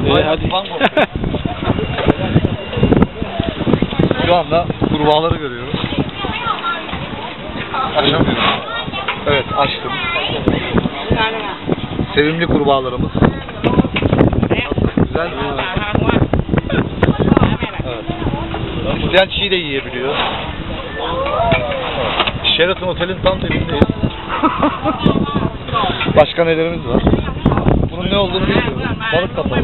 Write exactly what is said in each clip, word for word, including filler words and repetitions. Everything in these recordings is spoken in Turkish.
Ee, hadi. Şu anda kurbağaları görüyoruz. Açamıyorum. Evet, açtım. Sevimli kurbağalarımız. Güzel. Evet. İsteyen çiğ de yiyebiliyor. Sheraton Otel'in tam dibindeyiz. Başka nelerimiz var? Bunun ne olduğunu bilmiyorum. Balık kapalı.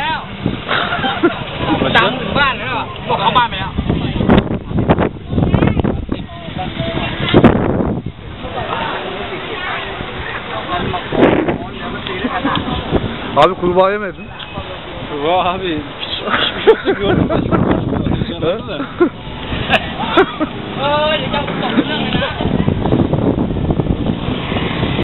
Abi kurbağa yemedin. Kurbağa abi. Hiçbir şey gördüm ben.